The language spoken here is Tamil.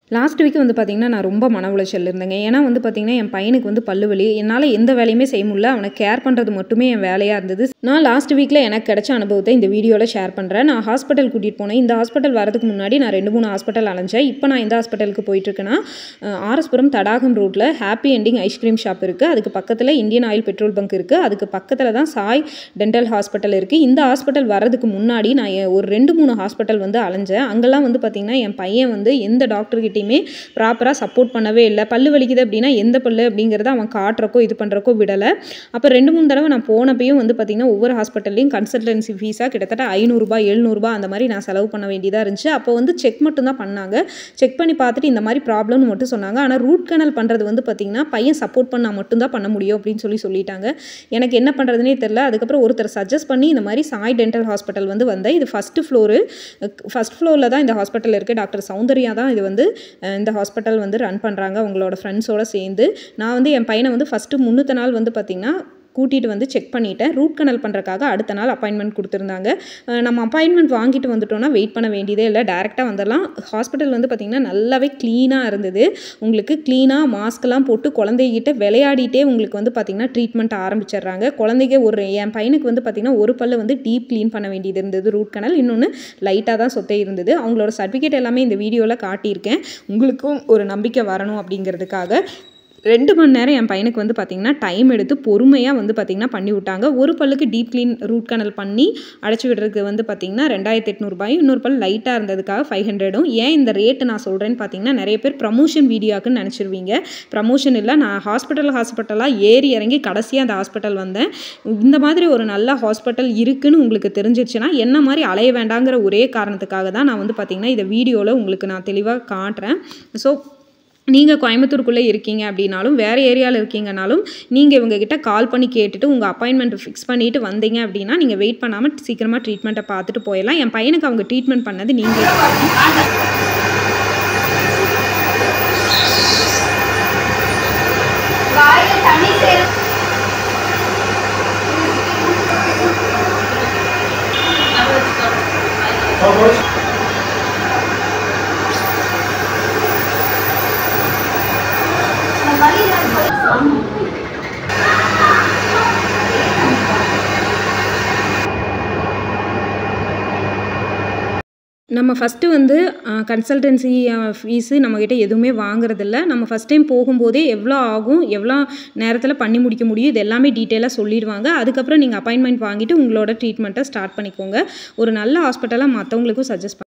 லாஸ்ட் வீக் வந்து பார்த்திங்கன்னா நான் ரொம்ப மன உளைச்சல் இருந்தேங்க. ஏன்னா வந்து பார்த்திங்கன்னா என் பையனுக்கு வந்து பல்லு வலி. என்னால் எந்த வேலையுமே செய்ய முடியல. அவனை கேர் பண்ணுறது மட்டுமே என் வேலையாக இருந்தது. நான் லாஸ்ட் வீக்கில் எனக்கு கிடைச்ச அனுபவத்தை இந்த வீடியோவில் ஷேர் பண்ணுறேன். நான் ஹாஸ்பிட்டல் கூட்டிகிட்டு போனேன். இந்த ஹாஸ்பிட்டல் வரதுக்கு முன்னாடி நான் 2-3 ஹாஸ்பிட்டல் அலைஞ்சேன். இப்போ நான் எந்த ஹாஸ்பிட்டலுக்கு போயிட்டுருக்கேன்னா ஆர்எஸ்புரம் தடாகம் ரோட்டில் ஹாப்பி எண்டிங் ஐஸ்கிரீம் ஷாப் இருக்குது. அதுக்கு பக்கத்தில் இந்தியன் ஆயில் பெட்ரோல் பங்க் இருக்குது. அதுக்கு பக்கத்தில் தான் சாய் டென்டல் ஹாஸ்பிட்டல் இருக்குது. இந்த ஹாஸ்பிட்டல் வரதுக்கு முன்னாடி நான் ஒரு 2-3 ஹாஸ்பிட்டல் வந்து அலைஞ்சேன். அங்கெல்லாம் வந்து பார்த்திங்கன்னா என் பையன் வந்து எந்த டாக்டர்கிட்ட ப்ராப்பராக சப்போர்ட் பண்ணவே இல்லை. பல்லு வலிக்குது அப்படின்னா எந்த பல்லு அப்படிங்கிறத அவன் காட்டுறக்கோ இது பண்ணுறக்கோ விடலை. அப்போ 2-3 தடவை நான் போனப்பையும் வந்து பார்த்திங்கன்னா ஒவ்வொரு ஹாஸ்பிட்டல்லையும் கன்சல்டன்சி ஃபீஸாக கிட்டத்தட்ட 500 700 அந்த மாதிரி நான் செலவு பண்ண வேண்டியதாக இருந்துச்சு. அப்போ வந்து செக் மட்டும் தான் பண்ணாங்க. செக் பண்ணி பார்த்துட்டு இந்த மாதிரி ப்ராப்ளம்னு மட்டும் சொன்னாங்க. ஆனால் ரூட் கனல் பண்ணுறது வந்து பார்த்திங்கன்னா பையன் சப்போர்ட் பண்ணால் மட்டும்தான் பண்ண முடியும் அப்படின்னு சொல்லிட்டாங்க. எனக்கு என்ன பண்ணுறதுனே தெரியல. அதுக்கப்புறம் ஒருத்தர் சஜஸ்ட் பண்ணி இந்த மாதிரி சாய் டென்டல் ஹாஸ்பிட்டல் வந்து வந்தேன். இது ஃபஸ்ட் ஃப்ளோரில் தான் இந்த ஹாஸ்பிட்டல் இருக்குது. டாக்டர் சௌந்தர்யா தான் இது வந்து இந்த ஹாஸ்பிட்டல் வந்து ரன் பண்ணுறாங்க அவங்களோட ஃப்ரெண்ட்ஸோடு சேர்ந்து. நான் வந்து என் பையனை வந்து ஃபஸ்ட்டு முன்னத்த நாள் வந்து பார்த்திங்கன்னா கூட்டிகிட்டு வந்து செக் பண்ணிவிட்டேன். ரூட் கனல் பண்ணுறக்காக அடுத்த நாள் அப்பாயின்மெண்ட் கொடுத்துருந்தாங்க. நம்ம அப்பாயின்மெண்ட் வாங்கிட்டு வந்துட்டோன்னா வெயிட் பண்ண வேண்டியதே இல்லை, டேரெக்டாக வந்துடலாம். ஹாஸ்பிட்டல் வந்து பார்த்திங்கன்னா நல்லாவே க்ளீனாக இருந்தது. உங்களுக்கு க்ளீனாக மாஸ்க்லாம் போட்டு குழந்தைகிட்ட விளையாடிட்டே உங்களுக்கு வந்து பார்த்திங்கன்னா ட்ரீட்மெண்ட் ஆரம்பிச்சிடுறாங்க. குழந்தைங்க என் பையனுக்கு வந்து பார்த்திங்கன்னா ஒரு பல்லு வந்து டீப் க்ளீன் பண்ண வேண்டியது இருந்தது, ரூட் கனல். இன்னொன்று லைட்டாக தான் சொத்தை இருந்தது. அவங்களோட சர்டிஃபிகேட் எல்லாமே இந்த வீடியோவில் காட்டியிருக்கேன். உங்களுக்கும் ஒரு நம்பிக்கை வரணும் அப்படிங்கிறதுக்காக 2 மணி நேரம் என் பையனுக்கு வந்து பார்த்திங்கன்னா டைம் எடுத்து பொறுமையாக வந்து பார்த்திங்கன்னா பண்ணி விட்டாங்க. ஒரு பல்லுக்கு டீப் க்ளீன் ரூட் கனல் பண்ணி அடைச்சி விடுறதுக்கு வந்து பார்த்திங்கன்னா 2800 இன்னொரு பல் லைட்டாக இருந்ததுக்காக 500. ஏன் இந்த ரேட்டு நான் சொல்கிறேன்னு பார்த்திங்கன்னா நிறைய பேர் ப்ரமோஷன் வீடியோக்குன்னு நினச்சிருவீங்க. ப்ரமோஷன் இல்லை, நான் ஹாஸ்பிட்டலாக ஏறி இறங்கி கடைசியாக அந்த ஹாஸ்பிட்டல் வந்தேன். இந்த மாதிரி ஒரு நல்ல ஹாஸ்பிட்டல் இருக்குதுன்னு உங்களுக்கு தெரிஞ்சிருச்சுன்னா என்ன மாதிரி அலைய வேண்டாங்கிற ஒரே காரணத்துக்காக தான் நான் வந்து பார்த்திங்கன்னா இந்த வீடியோவில் உங்களுக்கு நான் தெளிவாக காட்டுறேன். ஸோ நீங்கள் கோயம்புத்தூருக்குள்ளே இருக்கீங்க அப்படின்னாலும் வேறு ஏரியாவில் இருக்கீங்கனாலும் நீங்கள் இவங்ககிட்ட கால் பண்ணி கேட்டுட்டு உங்கள் அப்பாயின்மெண்ட் ஃபிக்ஸ் பண்ணிவிட்டு வந்தீங்க அப்படின்னா நீங்கள் வெயிட் பண்ணாமல் சீக்கிரமாக ட்ரீட்மெண்ட்டை பார்த்துட்டு போயிடலாம். என் பையனுக்கு அவங்க ட்ரீட்மெண்ட் பண்ணது நீங்கள் நம்ம ஃபஸ்ட்டு வந்து கன்சல்டன்சி ஃபீஸு நம்மக்கிட்ட எதுவுமே வாங்குறதில்ல. நம்ம ஃபஸ்ட் டைம் போகும்போதே எவ்வளோ ஆகும், எவ்வளோ நேரத்தில் பண்ணி முடிக்க முடியும், இது எல்லாமே டீட்டெயிலாக சொல்லிடுவாங்க. அதுக்கப்புறம் நீங்கள் அப்பாயின்மெண்ட் வாங்கிட்டு உங்களோட ட்ரீட்மெண்ட்டை ஸ்டார்ட் பண்ணிக்கோங்க. ஒரு நல்ல ஹாஸ்பிட்டலாக மற்றவங்களுக்கும் சஜஸ்ட்